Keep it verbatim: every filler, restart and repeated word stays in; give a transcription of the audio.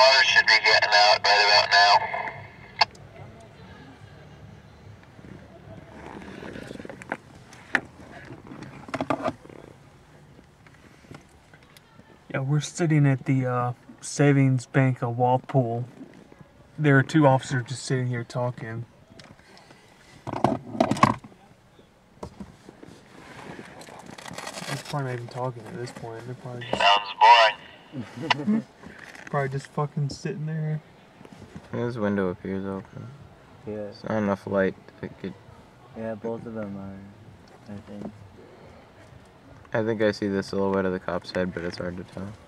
water should be getting out right about now. Yeah, we're sitting at the uh, Savings Bank of Walpole. There are two officers just sitting here talking. They're probably not even talking at this point. They're probably just, Sounds boring. probably just fucking sitting there. This window appears open. Yeah. It's not enough light to get. Yeah, both of them are, I think. I think I see the silhouette of the cop's head, but it's hard to tell.